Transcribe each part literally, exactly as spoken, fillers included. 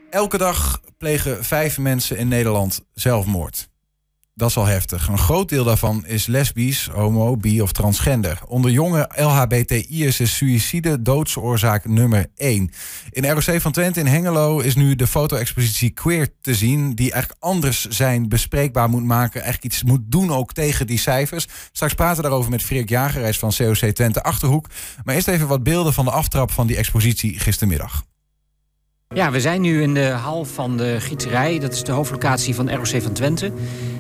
Elke dag plegen vijf mensen in Nederland zelfmoord. Dat is al heftig. Een groot deel daarvan is lesbisch, homo, bi of transgender. Onder jonge L H B T I'ers is suïcide doodsoorzaak nummer één. In R O C van Twente in Hengelo is nu de foto-expositie Queer te zien, die eigenlijk anders zijn bespreekbaar moet maken. Eigenlijk iets moet doen ook tegen die cijfers. Straks praten we daarover met Freek Jager, hij is van C O C Twente Achterhoek. Maar eerst even wat beelden van de aftrap van die expositie gistermiddag. Ja, we zijn nu in de hal van de Gietserij. Dat is de hoofdlocatie van R O C van Twente.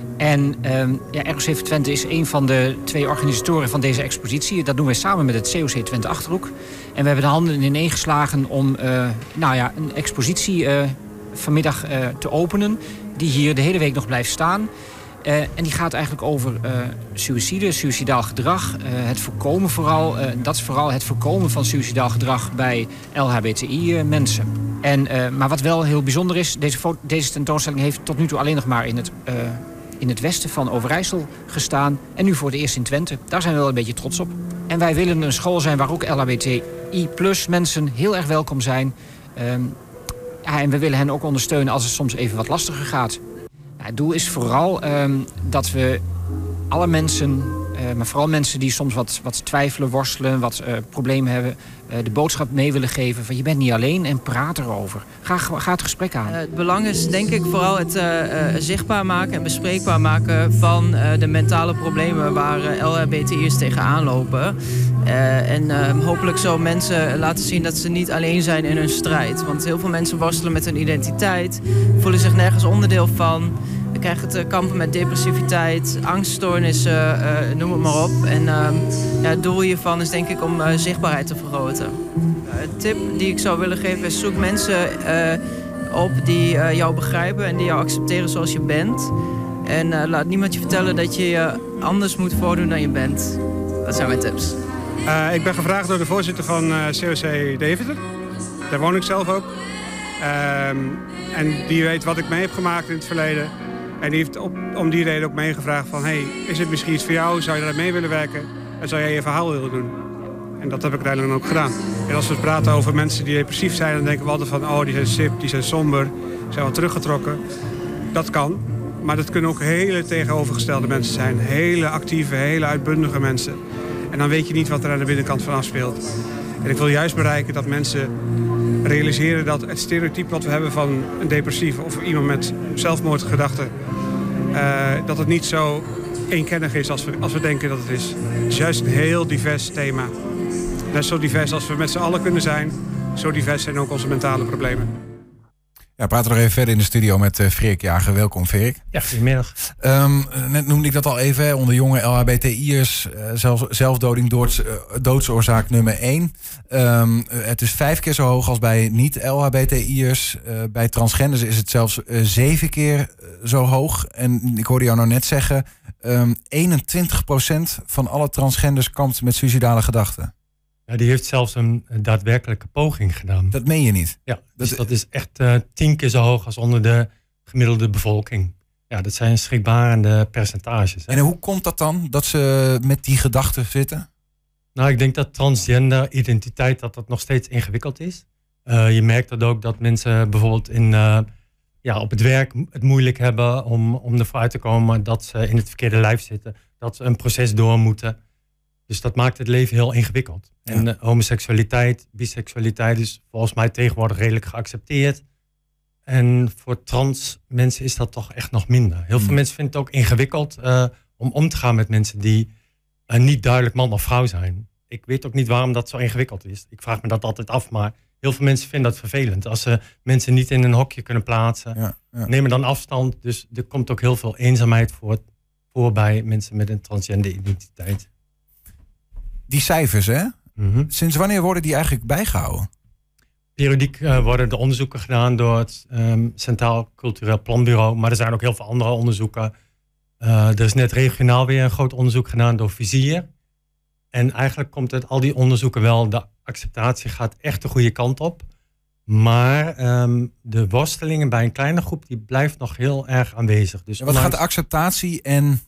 En um, ja, R O C van Twente is een van de twee organisatoren van deze expositie. Dat doen wij samen met het C O C Twente Achterhoek. En we hebben de handen ineen geslagen om uh, nou ja, een expositie uh, vanmiddag uh, te openen, die hier de hele week nog blijft staan. Uh, en die gaat eigenlijk over uh, suïcide, suïcidaal gedrag. Uh, het voorkomen vooral, uh, dat is vooral het voorkomen van suïcidaal gedrag bij L H B T I-mensen. En, uh, maar wat wel heel bijzonder is, deze, deze tentoonstelling heeft tot nu toe alleen nog maar in het, uh, in het westen van Overijssel gestaan. En nu voor het eerst in Twente. Daar zijn we wel een beetje trots op. En wij willen een school zijn waar ook L H B T I plus mensen heel erg welkom zijn. Um, ja, en we willen hen ook ondersteunen als het soms even wat lastiger gaat. Het doel is vooral um, dat we alle mensen, uh, maar vooral mensen die soms wat, wat twijfelen, worstelen, wat uh, problemen hebben, uh, de boodschap mee willen geven van je bent niet alleen en praat erover. Ga, ga het gesprek aan. Uh, het belang is denk ik vooral het uh, uh, zichtbaar maken en bespreekbaar maken van uh, de mentale problemen waar uh, L H B T I'ers tegenaan lopen. Uh, en uh, hopelijk zo mensen laten zien dat ze niet alleen zijn in hun strijd. Want heel veel mensen worstelen met hun identiteit, voelen zich nergens onderdeel van. We krijgen te kampen met depressiviteit, angststoornissen, uh, noem het maar op. En uh, ja, het doel hiervan is denk ik om uh, zichtbaarheid te vergroten. Uh, een tip die ik zou willen geven is zoek mensen uh, op die uh, jou begrijpen en die jou accepteren zoals je bent. En uh, laat niemand je vertellen dat je je anders moet voordoen dan je bent. Dat zijn mijn tips. Uh, ik ben gevraagd door de voorzitter van uh, C O C Deventer. Daar woon ik zelf ook. Uh, en die weet wat ik mee heb gemaakt in het verleden. En die heeft op, om die reden ook meegevraagd van... hey, is het misschien iets voor jou? Zou je daar mee willen werken? En zou jij je verhaal willen doen? En dat heb ik uiteindelijk ook gedaan. En als we praten over mensen die depressief zijn... dan denken we altijd van, oh, die zijn sip, die zijn somber... die zijn wat teruggetrokken. Dat kan. Maar dat kunnen ook hele tegenovergestelde mensen zijn. Hele actieve, hele uitbundige mensen. En dan weet je niet wat er aan de binnenkant van afspeelt. En ik wil juist bereiken dat mensen realiseren dat het stereotype wat we hebben van een depressief of iemand met zelfmoordgedachten, uh, dat het niet zo eenkennig is als we, als we denken dat het is. Het is juist een heel divers thema. Net zo divers als we met z'n allen kunnen zijn, zo divers zijn ook onze mentale problemen. Ja, we praten nog even verder in de studio met uh, Freek Jager. Welkom, Freek. Ja, goedemiddag. Um, net noemde ik dat al even, hè, onder jonge L H B T I'ers, uh, zelf, zelfdoding doods, uh, doodsoorzaak nummer één. Um, uh, het is vijf keer zo hoog als bij niet-L H B T I'ers. Uh, bij transgenders is het zelfs uh, zeven keer uh, zo hoog. En ik hoorde jou nou net zeggen, um, eenentwintig procent van alle transgenders kampt met suïcidale gedachten. Ja, die heeft zelfs een daadwerkelijke poging gedaan. Dat meen je niet? Ja, dus dat, dat is echt uh, tien keer zo hoog als onder de gemiddelde bevolking. Ja, dat zijn schrikbarende percentages. Hè. En hoe komt dat dan, dat ze met die gedachten zitten? Nou, ik denk dat transgender identiteit dat dat nog steeds ingewikkeld is. Uh, je merkt dat ook dat mensen bijvoorbeeld in, uh, ja, op het werk het moeilijk hebben om, om ervoor uit te komen dat ze in het verkeerde lijf zitten. Dat ze een proces door moeten. Dus dat maakt het leven heel ingewikkeld. Ja. En uh, homoseksualiteit, biseksualiteit is volgens mij tegenwoordig redelijk geaccepteerd. En voor trans mensen is dat toch echt nog minder. Heel mm. veel mensen vinden het ook ingewikkeld uh, om om te gaan met mensen die uh, niet duidelijk man of vrouw zijn. Ik weet ook niet waarom dat zo ingewikkeld is. Ik vraag me dat altijd af, maar heel veel mensen vinden dat vervelend. Als ze mensen niet in een hokje kunnen plaatsen, ja, ja. nemen dan afstand. Dus er komt ook heel veel eenzaamheid voor, voor bij mensen met een transgender identiteit. Die cijfers, hè? Mm-hmm. Sinds wanneer worden die eigenlijk bijgehouden? Periodiek uh, worden de onderzoeken gedaan door het um, Centraal Cultureel Planbureau. Maar er zijn ook heel veel andere onderzoeken. Uh, er is net regionaal weer een groot onderzoek gedaan door Vizier. En eigenlijk komt uit al die onderzoeken wel, de acceptatie gaat echt de goede kant op. Maar um, de worstelingen bij een kleine groep, die blijft nog heel erg aanwezig. Dus ja, wat gaat de acceptatie en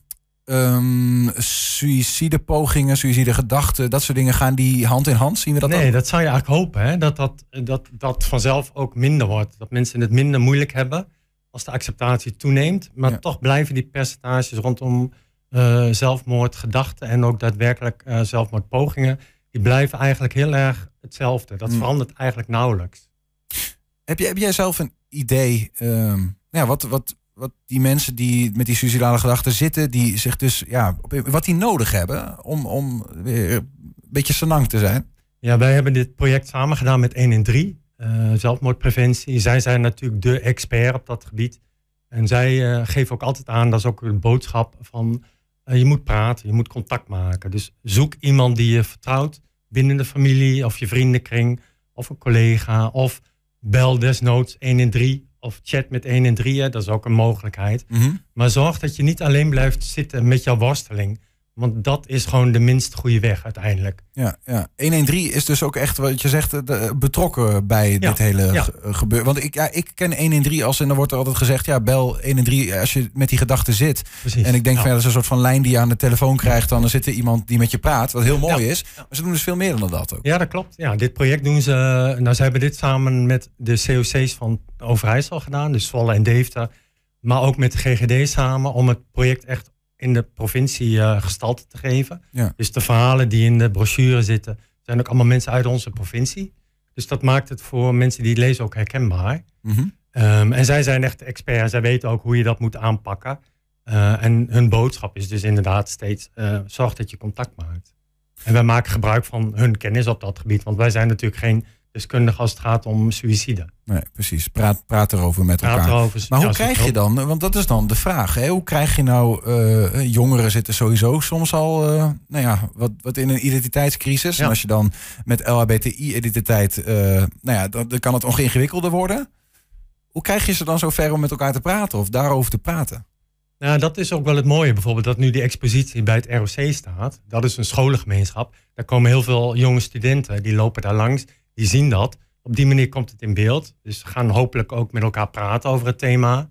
um, suïcidepogingen, suïcidegedachten, dat soort dingen, gaan die hand in hand? Zien we dat Nee, ook? dat zou je eigenlijk hopen. Hè? Dat, dat, dat dat vanzelf ook minder wordt. Dat mensen het minder moeilijk hebben als de acceptatie toeneemt. Maar Ja. toch blijven die percentages rondom uh, zelfmoordgedachten en ook daadwerkelijk uh, zelfmoordpogingen, die blijven eigenlijk heel erg hetzelfde. Dat Hmm. verandert eigenlijk nauwelijks. Heb, je, heb jij zelf een idee, um, ja, wat, wat, wat die mensen die met die suïcidale gedachten zitten, die zich dus, ja, wat die nodig hebben om, om weer een beetje senang te zijn? Ja, wij hebben dit project samen gedaan met één in drie, uh, zelfmoordpreventie. Zij zijn natuurlijk de expert op dat gebied. En zij uh, geven ook altijd aan, dat is ook een boodschap van, uh, je moet praten, je moet contact maken. Dus zoek iemand die je vertrouwt binnen de familie of je vriendenkring of een collega. Of bel desnoods één in drie of chat met één in drie, dat is ook een mogelijkheid. Mm-hmm. Maar zorg dat je niet alleen blijft zitten met jouw worsteling. Want dat is gewoon de minst goede weg uiteindelijk. Ja, ja. honderddertien is dus ook echt, wat je zegt, de, betrokken bij Ja, dit hele ja. ge- gebeuren. Want ik, ja, ik ken honderddertien als, en dan wordt er altijd gezegd, ja, bel honderddertien als je met die gedachten zit. Precies. En ik denk Ja. van, ja, dat is een soort van lijn die je aan de telefoon krijgt. Dan zit er iemand die met je praat, wat heel mooi Ja. is. Maar ze doen dus veel meer dan dat ook. Ja, dat klopt. Ja, dit project doen ze. Nou, ze hebben dit samen met de C O C's van Overijssel gedaan, dus Zwolle en Deventer. Maar ook met de G G D samen, om het project echt in de provincie uh, gestalte te geven. Ja. Dus de verhalen die in de brochure zitten, zijn ook allemaal mensen uit onze provincie. Dus dat maakt het voor mensen die het lezen ook herkenbaar. Mm-hmm. Um, en zij zijn echt de expert. Zij weten ook hoe je dat moet aanpakken. Uh, en hun boodschap is dus inderdaad steeds, uh, zorg dat je contact maakt. En wij maken gebruik van hun kennis op dat gebied. Want wij zijn natuurlijk geen deskundigen als het gaat om suïcide. Nee, precies. Praat, praat erover met Praat elkaar. erover, Maar ja, hoe zo krijg je klopt. dan, want dat is dan de vraag, hè? Hoe krijg je nou, uh, jongeren zitten sowieso soms al, uh, nou ja, wat, wat in een identiteitscrisis. Ja. En als je dan met L H B T I-identiteit, uh, nou ja, dan, dan kan het nog ingewikkelder worden. Hoe krijg je ze dan zo ver om met elkaar te praten of daarover te praten? Nou, dat is ook wel het mooie. Bijvoorbeeld dat nu die expositie bij het R O C staat. Dat is een scholengemeenschap. Daar komen heel veel jonge studenten, die lopen daar langs. Die zien dat. Op die manier komt het in beeld. Dus ze gaan hopelijk ook met elkaar praten over het thema.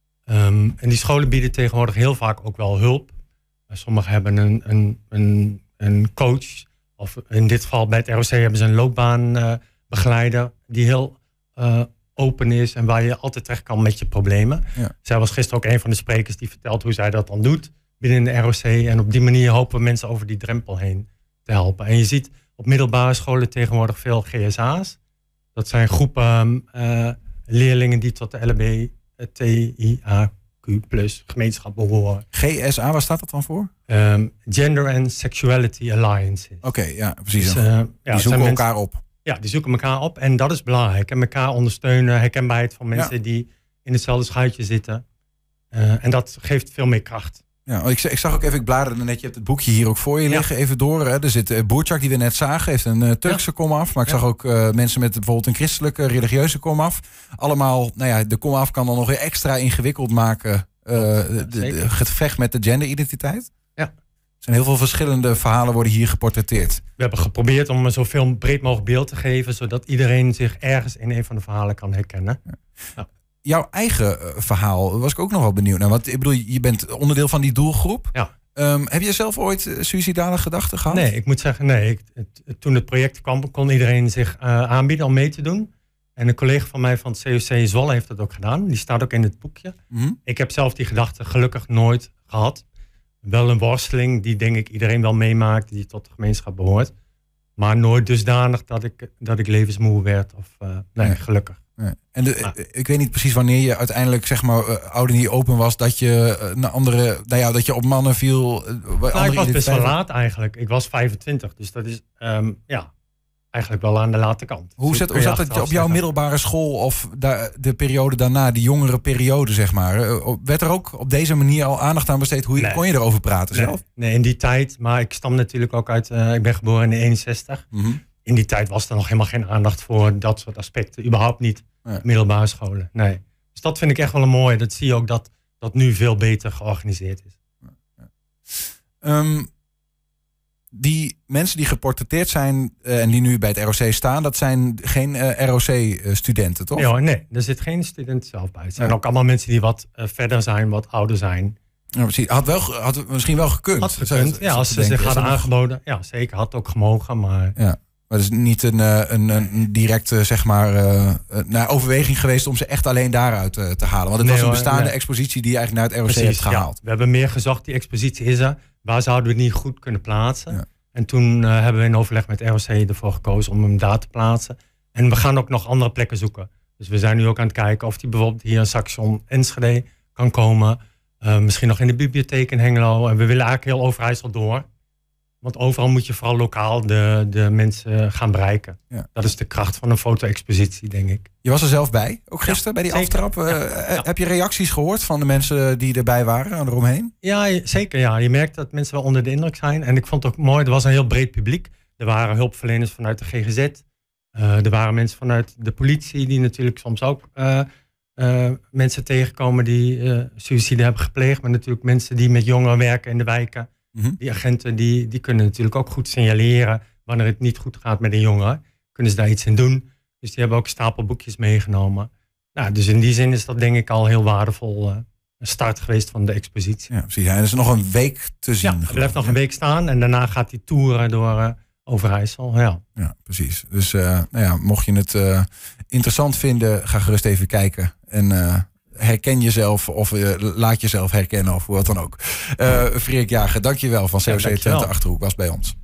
Um, en die scholen bieden tegenwoordig heel vaak ook wel hulp. Sommigen hebben een, een, een, een coach. Of in dit geval bij het R O C hebben ze een loopbaanbegeleider. Uh, die heel uh, open is en waar je altijd terecht kan met je problemen. Ja. Zij was gisteren ook een van de sprekers die vertelt hoe zij dat dan doet binnen de R O C. En op die manier hopen we mensen over die drempel heen te helpen. En je ziet op middelbare scholen tegenwoordig veel G S A's. Dat zijn groepen uh, leerlingen die tot de L H B T I A Q plus gemeenschap behoren. G S A, waar staat dat dan voor? Um, Gender and Sexuality Alliances. Oké, okay, ja, precies. Dus, uh, ja, die zoeken elkaar mensen, op. Ja, die zoeken elkaar op en dat is belangrijk. En elkaar ondersteunen, herkenbaarheid van mensen Ja. die in hetzelfde schuitje zitten. Uh, en dat geeft veel meer kracht. Ja, ik, ik zag ook even, ik bladerde net, je hebt het boekje hier ook voor je Ja. liggen, even door. Hè. Er zit uh, Burçak, die we net zagen, heeft een uh, Turkse Ja. komaf. Maar ik Ja. zag ook uh, mensen met bijvoorbeeld een christelijke, religieuze komaf. Allemaal, nou ja, de komaf kan dan nog weer extra ingewikkeld maken. Uh, de, de, de gevecht met de genderidentiteit. Ja. Er zijn heel veel verschillende verhalen worden hier geportretteerd. We hebben geprobeerd om een zoveel breed mogelijk beeld te geven, zodat iedereen zich ergens in een van de verhalen kan herkennen. Ja. Ja. Jouw eigen uh, verhaal was ik ook nog wel benieuwd naar. Want ik bedoel, je bent onderdeel van die doelgroep. Ja. Um, heb je zelf ooit uh, suïcidale gedachten gehad? Nee, ik moet zeggen, nee. Ik, het, toen het project kwam, kon iedereen zich uh, aanbieden om mee te doen. En een collega van mij van het C O C Zwolle heeft dat ook gedaan. Die staat ook in het boekje. Mm-hmm. Ik heb zelf die gedachte gelukkig nooit gehad. Wel een worsteling die denk ik iedereen wel meemaakt die tot de gemeenschap behoort. Maar nooit dusdanig dat ik, dat ik levensmoe werd. Of, uh, nee, Nee. gelukkig. Nee. En de, Ja. ik weet niet precies wanneer je uiteindelijk, zeg maar, uh, ouder niet open was, dat je uh, naar andere, nou ja, dat je op mannen viel. Uh, Nou, ik was best wel laat eigenlijk. Ik was vijfentwintig, dus dat is um, ja, eigenlijk wel aan de late kant. Hoe Zo zat, kun hoe je zat het achteraf op jouw zeggen. middelbare school of da, de periode daarna, die jongere periode, zeg maar? Uh, werd er ook op deze manier al aandacht aan besteed? Hoe Nee. kon je erover praten Nee, zelf? nee, in die tijd, maar ik stam natuurlijk ook uit, uh, ik ben geboren in de eenenzestig. Mm-hmm. In die tijd was er nog helemaal geen aandacht voor dat soort aspecten. Überhaupt niet. Ja. Middelbare scholen, nee. Dus dat vind ik echt wel een mooie. Dat zie je ook dat dat nu veel beter georganiseerd is. Um, die mensen die geportretteerd zijn uh, en die nu bij het R O C staan, dat zijn geen uh, R O C-studenten, toch? Nee, hoor, nee, er zit geen student zelf bij. Het zijn Ja. ook allemaal mensen die wat uh, verder zijn, wat ouder zijn. Ja, precies. Had, wel, had misschien wel gekund. Had gekund, ja, als ze zich hadden aangeboden. Ja, zeker. Had ook gemogen, maar... Ja. Maar het is niet een, een, een directe zeg maar, uh, nou, overweging geweest om ze echt alleen daaruit uh, te halen. Want het nee, was een bestaande nee. expositie die je eigenlijk naar het R O C Precies, heeft gehaald. Ja. We hebben meer gezocht, die expositie is er. Waar zouden we het niet goed kunnen plaatsen? Ja. En toen uh, hebben we in overleg met R O C ervoor gekozen om hem daar te plaatsen. En we gaan ook nog andere plekken zoeken. Dus we zijn nu ook aan het kijken of die bijvoorbeeld hier in Saxion Enschede kan komen. Uh, misschien nog in de bibliotheek in Hengelo. En we willen eigenlijk heel Overijssel door. Want overal moet je vooral lokaal de, de mensen gaan bereiken. Ja. Dat is de kracht van een foto-expositie, denk ik. Je was er zelf bij, ook gisteren ja, bij die zeker. aftrap. Uh, ja, ja. Heb je reacties gehoord van de mensen die erbij waren en eromheen? Ja, zeker. Ja. Je merkt dat mensen wel onder de indruk zijn. En ik vond het ook mooi, er was een heel breed publiek. Er waren hulpverleners vanuit de G G Z. Uh, er waren mensen vanuit de politie die natuurlijk soms ook uh, uh, mensen tegenkomen die uh, suïcide hebben gepleegd. Maar natuurlijk mensen die met jongeren werken in de wijken. Mm-hmm. Die agenten die, die kunnen natuurlijk ook goed signaleren wanneer het niet goed gaat met een jongen. Kunnen ze daar iets in doen. Dus die hebben ook stapelboekjes meegenomen. Nou, dus in die zin is dat denk ik al heel waardevol uh, een start geweest van de expositie. Ja, precies. En er is nog een week te zien. Ja, het blijft nog een week staan en daarna gaat hij toeren door uh, Overijssel. Ja. ja, precies. Dus uh, nou ja, mocht je het uh, interessant vinden, ga gerust even kijken. En uh, herken jezelf of uh, laat jezelf herkennen of wat dan ook. Uh, Freek Jager, dankjewel van C O C ja, Twente Achterhoek was bij ons.